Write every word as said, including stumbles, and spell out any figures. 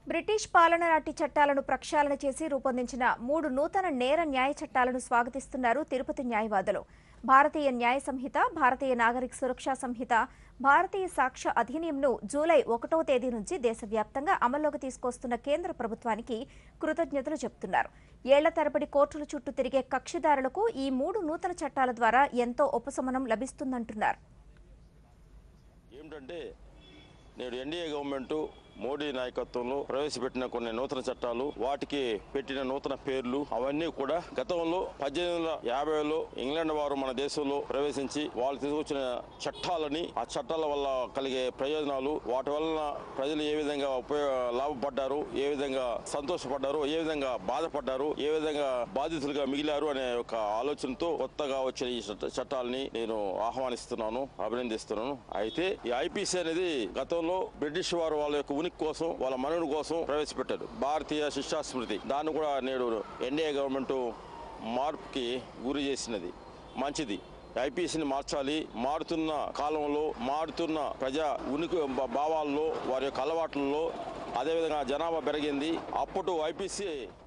British పాలన నాటి చట్టాలను ప్రక్షాళన చేసి రూపొందించిన మూడు నూతన నేర న్యాయ చట్టాలను స్వాగతిస్తున్నారు తిరుపతి న్యాయవాదులు. భారతీయ న్యాయ సంహిత, భారతీయ నాగరిక సురక్షా సంహిత, భారతీయ సాక్ష్య అధినియంను జూలై ఒకటో తేదీ నుంచి దేశవ్యాప్తంగా అమల్లోకి తీసుకొస్తున్న కేంద్ర ప్రభుత్వానికి కృతజ్ఞతలు చెబుతున్నారు. ఏళ్ల తరబడి కోర్టుల చుట్టూ తిరిగే కక్షిదారులకు ఈ మూడు నూతన చట్టాల ద్వారా ఎంతో ఉపశమనం లభిస్తుందంటున్నారు. ఏమిటంటే నేడు ఎన్డీఏ గవర్నమెంట్ మోడీ నాయకత్వంలో ప్రవేశపెట్టిన కొన్ని నూతన చట్టాలు, వాటికి పెట్టిన నూతన పేర్లు అవన్నీ కూడా గతంలో పద్దెనిమిది వందల యాభైలో ఇంగ్లాండ్ వారు మన దేశంలో ప్రవేశించి వాళ్ళు తీసుకొచ్చిన చట్టాలని, ఆ చట్టాల వల్ల కలిగే ప్రయోజనాలు, వాటి వలన ప్రజలు ఏ విధంగా ఉపయోగ లాభపడ్డారు, ఏ విధంగా సంతోషపడ్డారు, ఏ విధంగా బాధపడ్డారు, ఏ విధంగా బాధితులుగా మిగిలారు అనే ఒక ఆలోచనతో కొత్తగా వచ్చిన ఈ చట్టాలని నేను ఆహ్వానిస్తున్నాను, అభినందిస్తున్నాను. అయితే ఈ ఐపీసీ అనేది గతంలో బ్రిటిష్ వారు వాళ్ళ యొక్క ఉనికి కోసం, వాళ్ళ మనుగడ కోసం ప్రవేశపెట్టారు భారతీయ శిక్షా స్మృతి. దాన్ని కూడా నేడు ఎన్డీఏ గవర్నమెంట్ మార్పుకి గురి చేసినది. మంచిది. ఐపీసీని మార్చాలి. మారుతున్న కాలంలో, మారుతున్న ప్రజా ఉనికి భావాల్లో, వారి యొక్క అలవాట్లలో, అదేవిధంగా జనాభా పెరిగింది. అప్పుడు ఐపీసీ